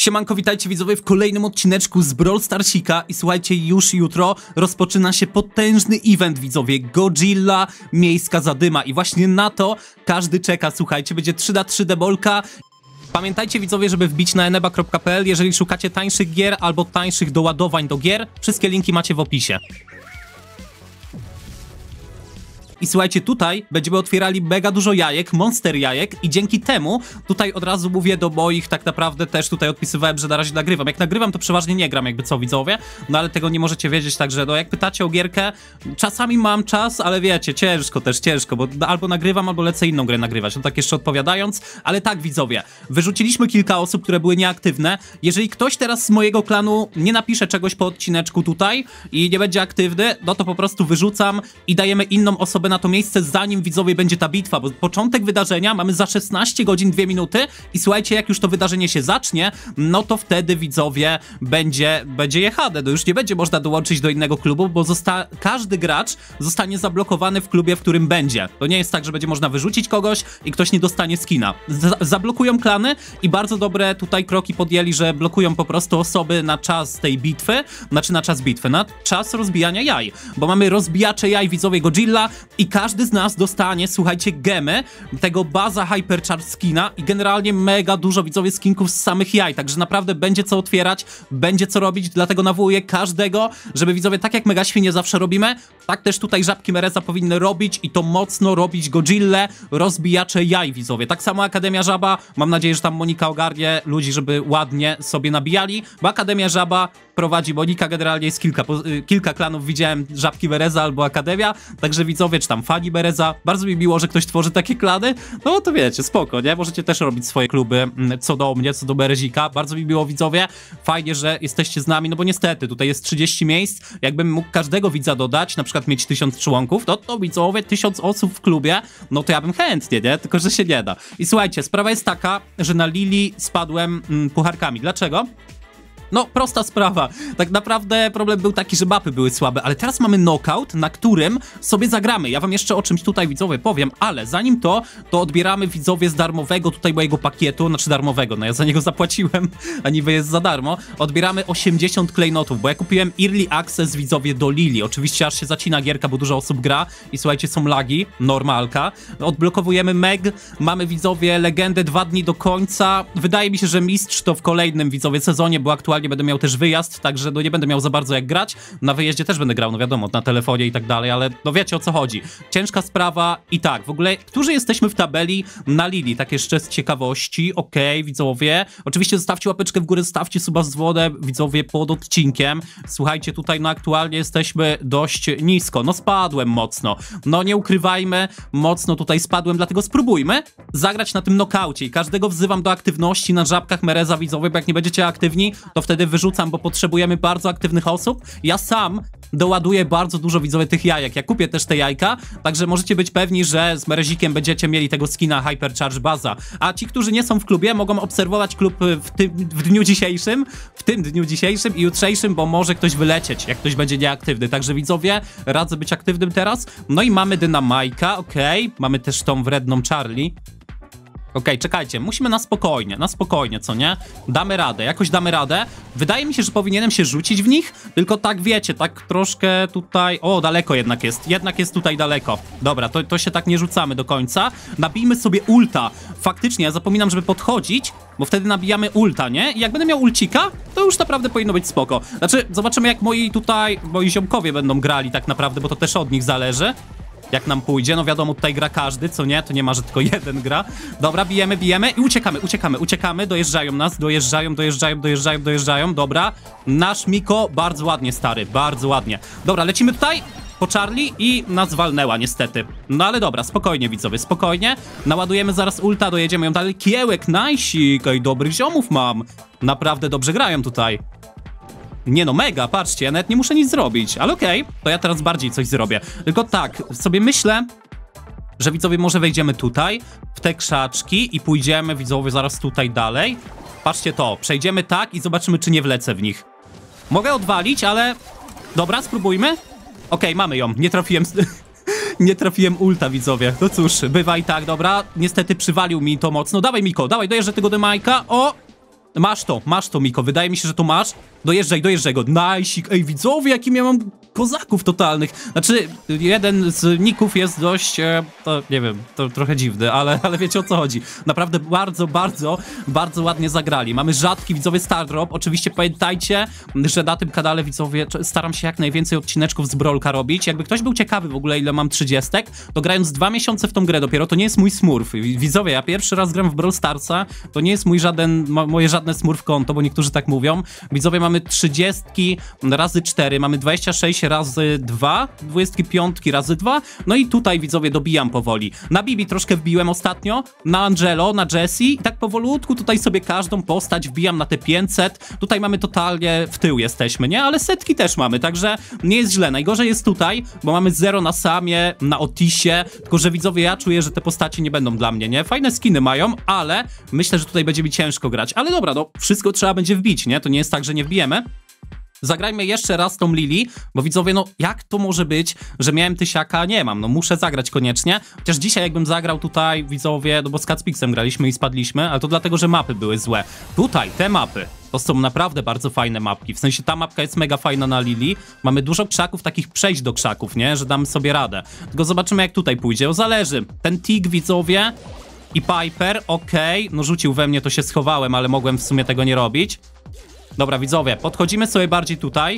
Siemanko, witajcie widzowie w kolejnym odcineczku z Brawl Starsika i słuchajcie, już jutro rozpoczyna się potężny event, widzowie, Godzilla Miejska Zadyma i właśnie na to każdy czeka, słuchajcie, będzie 3x3 debolka. Pamiętajcie widzowie, żeby wbić na eneba.pl, jeżeli szukacie tańszych gier albo tańszych doładowań do gier, wszystkie linki macie w opisie. I słuchajcie, tutaj będziemy otwierali mega dużo jajek, monster jajek i dzięki temu, tutaj od razu mówię do moich, tak naprawdę też tutaj odpisywałem, że na razie nagrywam. Jak nagrywam, to przeważnie nie gram, jakby co widzowie, no ale tego nie możecie wiedzieć, także no jak pytacie o gierkę, czasami mam czas, ale wiecie, ciężko, bo albo nagrywam, albo lecę inną grę nagrywać, no tak jeszcze odpowiadając, ale tak widzowie, wyrzuciliśmy kilka osób, które były nieaktywne. Jeżeli ktoś teraz z mojego klanu nie napisze czegoś po odcineczku tutaj i nie będzie aktywny, no to po prostu wyrzucam i dajemy inną osobę na to miejsce, zanim widzowie będzie ta bitwa, bo początek wydarzenia mamy za 16 godzin 2 minuty i słuchajcie, jak już to wydarzenie się zacznie, no to wtedy widzowie będzie jechane, no już nie będzie można dołączyć do innego klubu, bo każdy gracz zostanie zablokowany w klubie, w którym będzie. To nie jest tak, że będzie można wyrzucić kogoś i ktoś nie dostanie skina. Zablokują klany i bardzo dobre tutaj kroki podjęli, że blokują po prostu osoby na czas tej bitwy, znaczy na czas rozbijania jaj, bo mamy rozbijacze jaj widzowie Godzilla i każdy z nas dostanie, słuchajcie, gemy tego baza Hypercharge skina i generalnie mega dużo widzowie skinków z samych jaj, także naprawdę będzie co otwierać, będzie co robić, dlatego nawołuję każdego, żeby widzowie, tak jak Mega Świnie zawsze robimy, tak też tutaj żabki Mereza powinny robić i to mocno robić Godzillę, rozbijacze jaj widzowie. Tak samo Akademia Żaba, mam nadzieję, że tam Monika ogarnie ludzi, żeby ładnie sobie nabijali, bo Akademia Żaba prowadzi Monika, generalnie jest kilka klanów, widziałem żabki Mereza albo Akademia, także widzowie, czy tam fani Mereza, bardzo mi miło, że ktoś tworzy takie klany, no to wiecie, spoko, nie? Możecie też robić swoje kluby, co do mnie, co do Merezika, bardzo mi miło widzowie, fajnie, że jesteście z nami, no bo niestety, tutaj jest 30 miejsc, jakbym mógł każdego widza dodać, na przykład mieć 1000 członków, to widzowie, 1000 osób w klubie, no to ja bym chętnie, nie? Tylko, że się nie da. I słuchajcie, sprawa jest taka, że na Lili spadłem pucharkami. Dlaczego? No, prosta sprawa. Tak naprawdę problem był taki, że mapy były słabe, ale teraz mamy knockout, na którym sobie zagramy. Ja wam jeszcze o czymś tutaj, widzowie, powiem, ale zanim to odbieramy, widzowie, z darmowego tutaj mojego pakietu, znaczy darmowego, no ja za niego zapłaciłem, a niby jest za darmo. Odbieramy 80 klejnotów, bo ja kupiłem Early Access, widzowie, do Lili. Oczywiście aż się zacina gierka, bo dużo osób gra i słuchajcie, są lagi, normalka. Odblokowujemy Meg, mamy, widzowie, legendę 2 dni do końca. Wydaje mi się, że mistrz to w kolejnym, widzowie, sezonie, bo aktualnie będę miał też wyjazd, także no nie będę miał za bardzo jak grać. Na wyjeździe też będę grał, no wiadomo, na telefonie i tak dalej, ale no wiecie o co chodzi. Ciężka sprawa i tak, w ogóle, którzy jesteśmy w tabeli na Lili, tak jeszcze z ciekawości, okej, widzowie. Oczywiście zostawcie łapeczkę w górę, zostawcie suba z dzwonem, widzowie, pod odcinkiem. Słuchajcie, tutaj no aktualnie jesteśmy dość nisko, no spadłem mocno. No nie ukrywajmy, mocno tutaj spadłem, dlatego spróbujmy zagrać na tym nokaucie i każdego wzywam do aktywności na żabkach Mereza, widzowie, bo jak nie będziecie aktywni, to wtedy wyrzucam, bo potrzebujemy bardzo aktywnych osób. Ja sam doładuję bardzo dużo, widzowie, tych jajek. Ja kupię też te jajka, także możecie być pewni, że z Merezikiem będziecie mieli tego skina Hypercharge Baza. A ci, którzy nie są w klubie, mogą obserwować klub w dniu dzisiejszym i jutrzejszym, bo może ktoś wylecieć, jak ktoś będzie nieaktywny. Także widzowie, radzę być aktywnym teraz. No i mamy Dynamajka, okej. Mamy też tą wredną Charlie. Okej, czekajcie, musimy na spokojnie, co nie? Damy radę, jakoś damy radę. Wydaje mi się, że powinienem się rzucić w nich, tylko tak wiecie, tak troszkę tutaj... O, daleko jednak jest tutaj daleko. Dobra, to się tak nie rzucamy do końca. Nabijmy sobie ulta. Faktycznie, ja zapominam, żeby podchodzić, bo wtedy nabijamy ulta, nie? I jak będę miał ulcika, to już naprawdę powinno być spoko. Znaczy, zobaczymy jak moi ziomkowie będą grali tak naprawdę, bo to też od nich zależy. Jak nam pójdzie, no wiadomo, tutaj gra każdy, co nie? To nie ma, że tylko jeden gra. Dobra, bijemy i uciekamy, dojeżdżają nas, dojeżdżają, dobra. Nasz Miko, bardzo ładnie, stary, bardzo ładnie. Dobra, lecimy tutaj po Charlie i nas walnęła niestety. No ale dobra, spokojnie widzowie, spokojnie. Naładujemy zaraz ulta, dojedziemy ją dalej. Kiełek, najsik, ej, dobrych ziomów mam. Naprawdę dobrze grają tutaj. Nie no, mega, patrzcie, ja nawet nie muszę nic zrobić, ale okej, to ja teraz bardziej coś zrobię. Tylko tak, sobie myślę, że widzowie może wejdziemy tutaj, w te krzaczki i pójdziemy, widzowie, zaraz tutaj dalej. Patrzcie to, przejdziemy tak i zobaczymy, czy nie wlecę w nich. Mogę odwalić, ale... Dobra, spróbujmy. Okej, mamy ją, nie trafiłem... Nie trafiłem ulta, widzowie. No cóż, bywa i tak, dobra. Niestety przywalił mi to mocno. Dawaj, Miko, dawaj, dojeżdżę tego Dynamajka. O! Masz to, Miko, wydaje mi się, że to masz. Dojeżdżaj go. Najsik. Ej, widzowie, jakim ja mam kozaków totalnych. Znaczy, jeden z ników jest dość, to nie wiem, to trochę dziwny, ale wiecie o co chodzi. Naprawdę bardzo ładnie zagrali. Mamy rzadki, widzowie, Star Drop. Oczywiście pamiętajcie, że na tym kanale, widzowie, staram się jak najwięcej odcineczków z Brawlka robić. Jakby ktoś był ciekawy w ogóle, ile mam 30, to grając 2 miesiące w tą grę dopiero, to nie jest mój smurf. Widzowie, ja pierwszy raz gram w Brawl Starsa, to nie jest moje żadne smurf konto, bo niektórzy tak mówią. Widzowie, mamy 30 razy 4, mamy 26 razy 2, 25 razy 2, no i tutaj, widzowie, dobijam powoli. Na Bibi troszkę wbiłem ostatnio, na Angelo, na Jessie i tak powolutku tutaj sobie każdą postać wbijam na te 500. Tutaj mamy totalnie w tył jesteśmy, nie? Ale setki też mamy, także nie jest źle. Najgorzej jest tutaj, bo mamy 0 na Samie, na Otisie, tylko że, widzowie, ja czuję, że te postacie nie będą dla mnie, nie? Fajne skiny mają, ale myślę, że tutaj będzie mi ciężko grać. Ale dobra, no wszystko trzeba będzie wbić, nie? To nie jest tak, że nie wbijemy. Zagrajmy jeszcze raz tą Lili, bo, widzowie, no jak to może być, że miałem tysiaka, a nie mam, no muszę zagrać koniecznie. Chociaż dzisiaj jakbym zagrał tutaj, widzowie, no bo z Kacpixem graliśmy i spadliśmy, ale to dlatego, że mapy były złe. Tutaj, te mapy, to są naprawdę bardzo fajne mapki, w sensie ta mapka jest mega fajna na Lili. Mamy dużo krzaków, takich przejść do krzaków, nie, że damy sobie radę. Tylko zobaczymy, jak tutaj pójdzie, o zależy. Ten Tig, widzowie, i Piper, okej, no rzucił we mnie, to się schowałem, ale mogłem w sumie tego nie robić. Dobra, widzowie, podchodzimy sobie bardziej tutaj.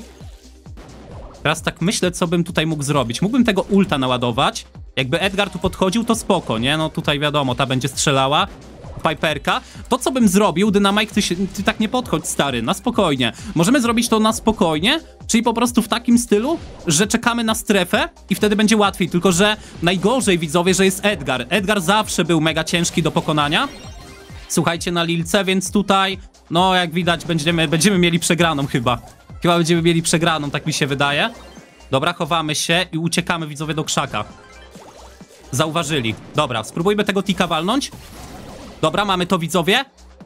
Teraz tak myślę, co bym tutaj mógł zrobić. Mógłbym tego ulta naładować. Jakby Edgar tu podchodził, to spoko, nie? No tutaj wiadomo, ta będzie strzelała. Piperka. To, co bym zrobił, Dynamite, ty tak nie podchodź, stary, na spokojnie. Możemy zrobić to na spokojnie, czyli po prostu w takim stylu, że czekamy na strefę i wtedy będzie łatwiej. Tylko że najgorzej, widzowie, że jest Edgar. Edgar zawsze był mega ciężki do pokonania. Słuchajcie, na Lilce, więc tutaj, no jak widać, będziemy mieli przegraną chyba. Chyba będziemy mieli przegraną, tak mi się wydaje. Dobra, chowamy się i uciekamy, widzowie, do krzaka. Zauważyli. Dobra, spróbujmy tego tika walnąć. Dobra, mamy to, widzowie.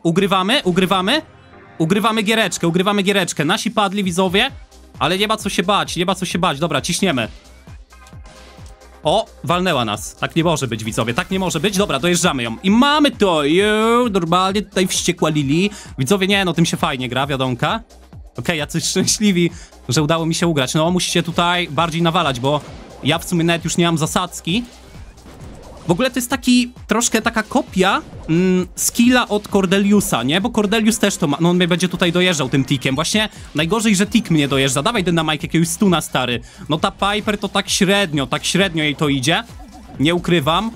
Ugrywamy giereczkę. Nasi padli, widzowie, ale nie ma co się bać, Dobra, ciśniemy. O, walnęła nas. Tak nie może być, widzowie, tak nie może być. Dobra, dojeżdżamy ją. I mamy to. Normalnie tutaj wściekła Lili. Widzowie, nie, no tym się fajnie gra, wiadomka. Okej, jacyś szczęśliwi, że udało mi się ugrać. No, musicie tutaj bardziej nawalać, bo ja w sumie nawet już nie mam zasadzki. W ogóle to jest troszkę taka kopia skilla od Cordeliusa, nie? Bo Cordelius też to ma, no on mnie będzie tutaj dojeżdżał tym tikiem. Właśnie najgorzej, że tik mnie dojeżdża. Dawaj, Dynamite, jakiegoś stuna, stary. No ta Piper to tak średnio jej to idzie. Nie ukrywam.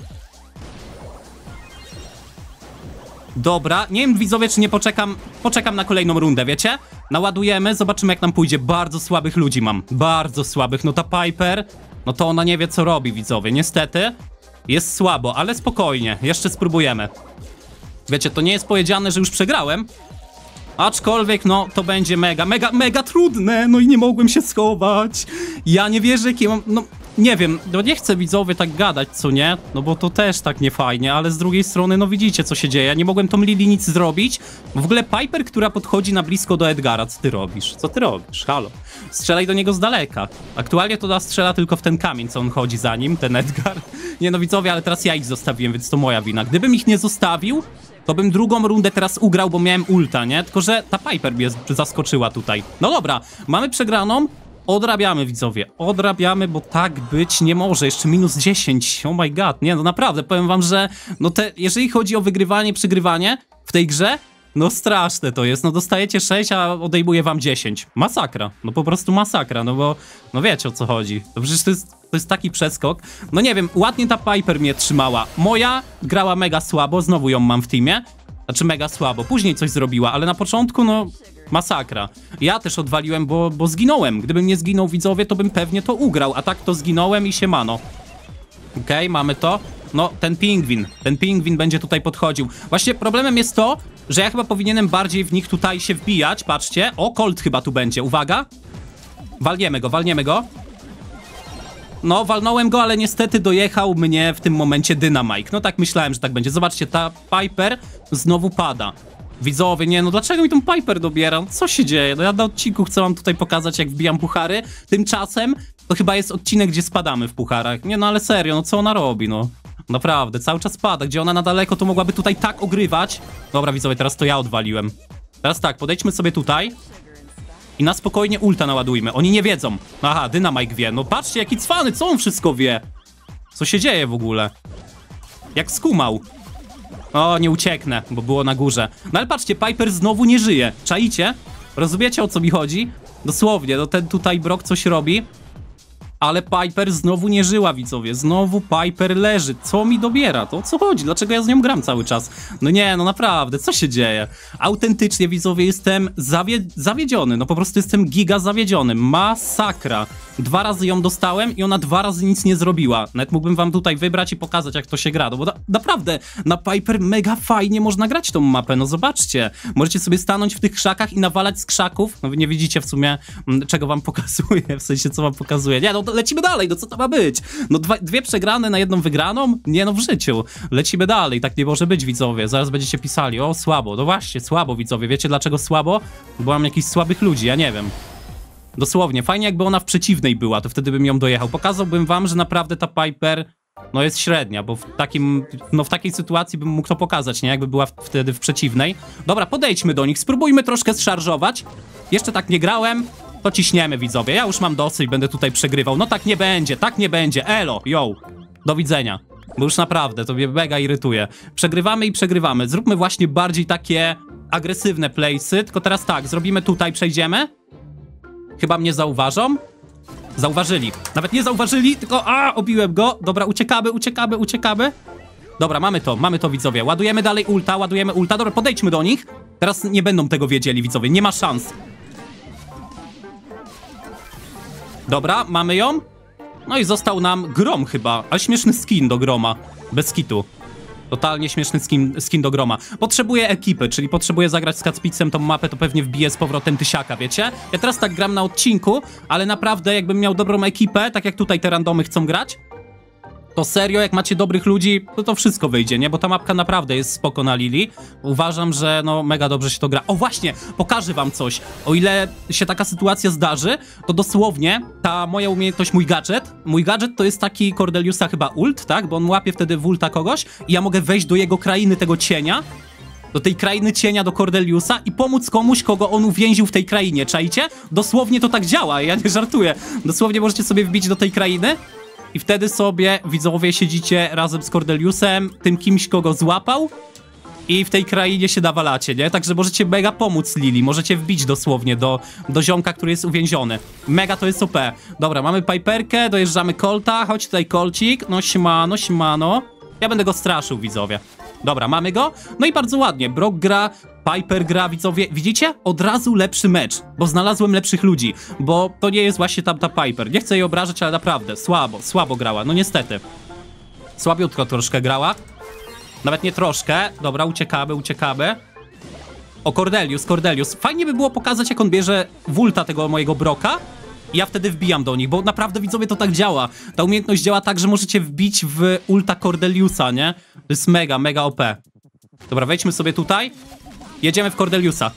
Dobra, nie wiem, widzowie, czy nie poczekam na kolejną rundę, wiecie? Naładujemy, zobaczymy, jak nam pójdzie. Bardzo słabych ludzi mam, bardzo słabych. No ta Piper, no to ona nie wie, co robi, widzowie, niestety. Jest słabo, ale spokojnie, jeszcze spróbujemy. Wiecie, to nie jest powiedziane, że już przegrałem. Aczkolwiek, no, to będzie mega trudne. No i nie mogłem się schować. Ja nie wierzę, jakie mam, no, nie wiem, no nie chcę, widzowie, tak gadać, co nie? No bo to też tak nie fajnie, ale z drugiej strony, no widzicie, co się dzieje. Ja nie mogłem tą Lili nic zrobić. W ogóle Piper, która podchodzi na blisko do Edgara, co ty robisz? Co ty robisz? Halo? Strzelaj do niego z daleka. Aktualnie to strzela tylko w ten kamień, co on chodzi za nim, ten Edgar. Nie no, widzowie, ale teraz ja ich zostawiłem, więc to moja wina. Gdybym ich nie zostawił, to bym drugą rundę teraz ugrał, bo miałem ulta, nie? Tylko że ta Piper mnie zaskoczyła tutaj. No dobra, mamy przegraną. Odrabiamy, widzowie, odrabiamy, bo tak być nie może. Jeszcze minus 10, oh my god. Nie, no naprawdę, powiem wam, że no jeżeli chodzi o wygrywanie, przegrywanie w tej grze, no straszne to jest. No dostajecie 6, a odejmuje wam 10. Masakra, no po prostu masakra, no bo, no wiecie, o co chodzi. To przecież to jest taki przeskok. No nie wiem, ładnie ta Piper mnie trzymała. Moja grała mega słabo, znowu ją mam w teamie. Znaczy mega słabo, później coś zrobiła, ale na początku, no, masakra. Ja też odwaliłem, bo zginąłem. Gdybym nie zginął, widzowie, to bym pewnie to ugrał, a tak to zginąłem i siemano. Okej, mamy to. No, ten pingwin będzie tutaj podchodził. Właśnie problemem jest to, że ja chyba powinienem bardziej w nich tutaj się wbijać, patrzcie. O, Colt chyba tu będzie, uwaga. Walniemy go. No, walnąłem go, ale niestety dojechał mnie w tym momencie Dynamite. No tak myślałem, że tak będzie. Zobaczcie, ta Piper znowu pada. Widzowie, nie, no dlaczego mi tą Piper dobieram? Co się dzieje? No ja na odcinku chcę wam tutaj pokazać, jak wbijam puchary. Tymczasem to chyba jest odcinek, gdzie spadamy w pucharach. Nie, no ale serio, no co ona robi, no? Naprawdę, cały czas pada. Gdzie ona na daleko, to mogłaby tutaj tak ogrywać. Dobra, widzowie, teraz to ja odwaliłem. Teraz tak, podejdźmy sobie tutaj i na spokojnie ulta naładujmy. Oni nie wiedzą. Aha, Dynamite wie. No patrzcie, jaki cwany, co on wszystko wie? Co się dzieje w ogóle? Jak skumał. O, nie ucieknę, bo było na górze. No ale patrzcie, Piper znowu nie żyje. Czaicie? Rozumiecie, o co mi chodzi? Dosłownie, no ten tutaj Brock coś robi. Ale Piper znowu nie żyła, widzowie. Znowu Piper leży. Co mi dobiera? To o co chodzi? Dlaczego ja z nią gram cały czas? No nie, no naprawdę, co się dzieje? Autentycznie, widzowie, jestem zawiedziony. No po prostu jestem giga zawiedziony. Masakra. 2 razy ją dostałem i ona 2 razy nic nie zrobiła. Nawet mógłbym wam tutaj wybrać i pokazać, jak to się gra. No bo naprawdę, na Piper mega fajnie można grać tą mapę. No zobaczcie. Możecie sobie stanąć w tych krzakach i nawalać z krzaków. No wy nie widzicie w sumie, czego wam pokazuję. W sensie, co wam pokazuje. Nie, no to lecimy dalej. No co to ma być? No dwie przegrane na jedną wygraną? Nie, no w życiu. Lecimy dalej. Tak nie może być, widzowie. Zaraz będziecie pisali. O, słabo. No właśnie, słabo, widzowie. Wiecie dlaczego słabo? Bo mam jakichś słabych ludzi. Ja nie wiem. Dosłownie, fajnie jakby ona w przeciwnej była, to wtedy bym ją dojechał. Pokazałbym wam, że naprawdę ta Piper, no jest średnia, bo w takiej sytuacji bym mógł to pokazać, nie? Jakby była wtedy w przeciwnej. Dobra, podejdźmy do nich, spróbujmy troszkę zszarżować. Jeszcze tak nie grałem, to ciśniemy, widzowie. Ja już mam dosyć, będę tutaj przegrywał. No tak nie będzie, elo, yo. Do widzenia. Bo już naprawdę, to mnie mega irytuje. Przegrywamy i przegrywamy. Zróbmy właśnie bardziej takie agresywne playsy, tylko teraz tak, zrobimy tutaj, przejdziemy. Chyba mnie zauważą. Zauważyli. Nawet nie zauważyli, tylko obiłem go. Dobra, uciekamy. Dobra, mamy to, widzowie. Ładujemy dalej ulta, Dobra, podejdźmy do nich. Teraz nie będą tego wiedzieli, widzowie. Nie ma szans. Dobra, mamy ją. No i został nam Grom chyba. Ale śmieszny skin do Groma. Bez kitu. Totalnie śmieszny skin do Groma. Potrzebuję ekipy, czyli potrzebuję zagrać z Kacpixem tą mapę, to pewnie wbiję z powrotem 1000, wiecie? Ja teraz tak gram na odcinku, ale naprawdę jakbym miał dobrą ekipę, tak jak tutaj te randomy chcą grać, to serio, jak macie dobrych ludzi, to wszystko wyjdzie, nie? Bo ta mapka naprawdę jest spoko na Lili. Uważam, że no mega dobrze się to gra. O właśnie, pokażę wam coś. O ile się taka sytuacja zdarzy, to dosłownie ta moja umiejętność, mój gadżet to jest taki Cordeliusa chyba ult, tak? Bo on łapie wtedy w ulta kogoś i ja mogę wejść do jego krainy tego cienia, do tej krainy cienia, do Cordeliusa i pomóc komuś, kogo on uwięził w tej krainie, czaicie? Dosłownie to tak działa, ja nie żartuję. Dosłownie możecie sobie wbić do tej krainy i wtedy sobie, widzowie, siedzicie razem z Cordeliusem, tym kimś, kogo złapał i w tej krainie się nawalacie, nie? Także możecie mega pomóc Lili, możecie wbić dosłownie do ziomka, który jest uwięziony. Mega to jest OP. Dobra, mamy Piperkę, dojeżdżamy Colta, chodź tutaj Colcik, no siemano. Ja będę go straszył, widzowie. Dobra, mamy go. No i bardzo ładnie, Brock gra, Piper gra, widzowie. Widzicie? Od razu lepszy mecz, bo znalazłem lepszych ludzi, bo to nie jest właśnie tamta Piper. Nie chcę jej obrażać, ale naprawdę, słabo grała, no niestety. Słabiutko troszkę grała. Nawet nie troszkę. Dobra, uciekamy. O, Cordelius. Fajnie by było pokazać, jak on bierze w ulta tego mojego Brocka. I ja wtedy wbijam do nich, bo naprawdę, widzowie, to tak działa. Ta umiejętność działa tak, że możecie wbić w ulta Cordeliusa, nie? To jest mega OP. Dobra, wejdźmy sobie tutaj. Jedziemy w Cordeliusa.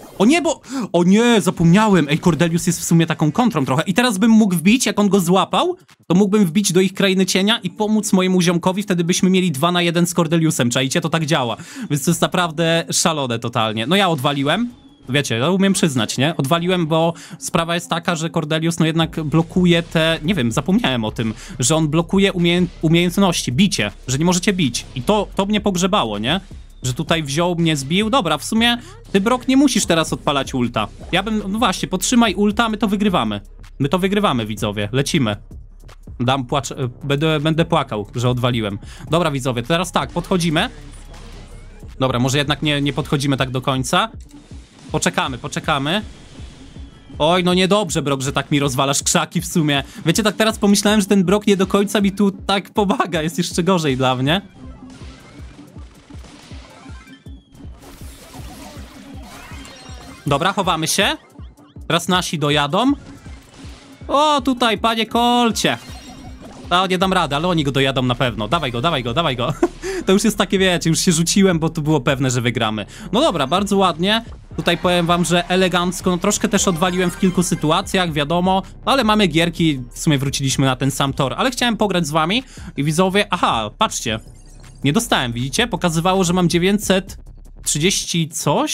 O nie, zapomniałem. Ej, Cordelius jest w sumie taką kontrą trochę. I teraz bym mógł wbić, jak on go złapał, to mógłbym wbić do ich krainy cienia i pomóc mojemu ziomkowi. Wtedy byśmy mieli 2 na 1 z Cordeliusem, czaicie? To tak działa. Więc to jest naprawdę szalone totalnie. No ja odwaliłem. Wiecie, ja umiem przyznać, nie? Odwaliłem, bo sprawa jest taka, że Cordelius no jednak blokuje te... Nie wiem, zapomniałem o tym, że on blokuje umiejętności, bicie, że nie możecie bić. I to mnie pogrzebało, nie? Że tutaj wziął, mnie zbił. Dobra, w sumie ty, Brock, nie musisz teraz odpalać ulta. Ja bym... No właśnie, podtrzymaj ulta, my to wygrywamy. My to wygrywamy, widzowie. Lecimy. Będę płakał, że odwaliłem. Dobra, widzowie, teraz tak, podchodzimy. Dobra, może jednak nie podchodzimy tak do końca. Poczekamy. Oj, no niedobrze, Brock, że tak mi rozwalasz krzaki w sumie. Wiecie, tak teraz pomyślałem, że ten Brock nie do końca mi tu tak pomaga. Jest jeszcze gorzej dla mnie. Dobra, chowamy się. Teraz nasi dojadą. O, tutaj, panie Kolcie. No, nie dam rady, ale oni go dojadą na pewno. Dawaj go. To już jest takie, wiecie, już się rzuciłem, bo to było pewne, że wygramy. No dobra, bardzo ładnie. Tutaj powiem wam, że elegancko. No troszkę też odwaliłem w kilku sytuacjach, wiadomo. Ale mamy gierki, w sumie wróciliśmy na ten sam tor. Ale chciałem pograć z wami i widzowie... Aha, patrzcie. Nie dostałem, widzicie? Pokazywało, że mam 930 coś.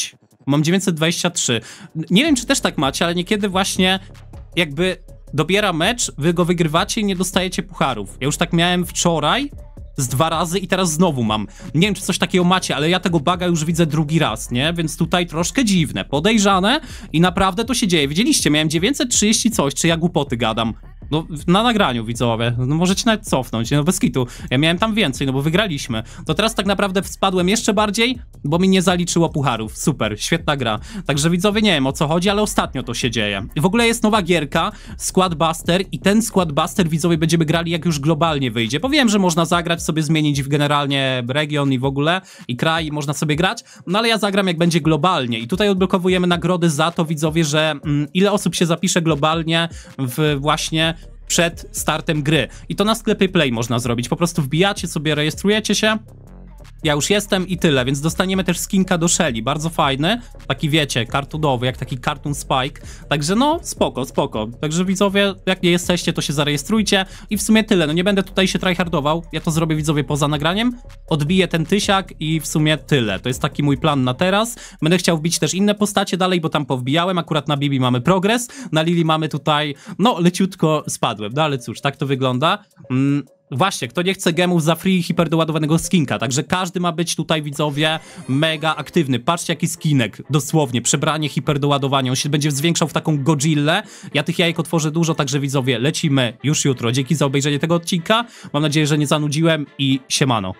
mam 923. Nie wiem, czy też tak macie, ale niekiedy właśnie jakby dobiera mecz, wy go wygrywacie i nie dostajecie pucharów. Ja już tak miałem wczoraj z 2 razy i teraz znowu mam. Nie wiem, czy coś takiego macie, ale ja tego buga już widzę drugi raz, nie? Więc tutaj troszkę dziwne, podejrzane i naprawdę to się dzieje. Widzieliście, miałem 930 coś, czy ja głupoty gadam. No, na nagraniu, widzowie. No, możecie nawet cofnąć, no bez kitu. Ja miałem tam więcej, no bo wygraliśmy. To teraz tak naprawdę spadłem jeszcze bardziej, bo mi nie zaliczyło pucharów. Super, świetna gra. Także widzowie, nie wiem o co chodzi, ale ostatnio to się dzieje. I w ogóle jest nowa gierka, Squad Buster i ten Squad Buster, widzowie, będziemy grali jak już globalnie wyjdzie. Bo wiem, że można zagrać, sobie zmienić w generalnie region i w ogóle i kraj i można sobie grać, no ale ja zagram jak będzie globalnie i tutaj odblokowujemy nagrody za to, widzowie, że ile osób się zapisze globalnie w właśnie przed startem gry. I to na sklepie Play można zrobić. Po prostu wbijacie sobie, rejestrujecie się. Ja już jestem i tyle, więc dostaniemy też skinka do Shelly, bardzo fajny, taki wiecie, kartunowy, jak taki Cartoon Spike, także no spoko, spoko, także widzowie, jak nie jesteście, to się zarejestrujcie i w sumie tyle, no nie będę tutaj się tryhardował, ja to zrobię, widzowie, poza nagraniem, odbiję ten tysiak i w sumie tyle, to jest taki mój plan na teraz, będę chciał wbić też inne postacie dalej, bo tam powbijałem, akurat na Bibi mamy progres, na Lili mamy tutaj, no leciutko spadłem, no ale cóż, tak to wygląda. Właśnie, kto nie chce gemów za free hiperdoładowanego skinka, także każdy ma być tutaj, widzowie, mega aktywny. Patrzcie, jaki skinek, dosłownie, przebranie, hiperdoładowanie, on się będzie zwiększał w taką Godzillę. Ja tych jajek otworzę dużo, także widzowie, lecimy już jutro. Dzięki za obejrzenie tego odcinka, mam nadzieję, że nie zanudziłem i siemano.